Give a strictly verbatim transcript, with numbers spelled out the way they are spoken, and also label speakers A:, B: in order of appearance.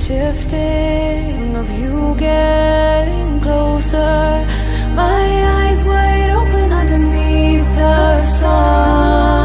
A: shifting of you getting closer. My eyes wide open underneath the sun.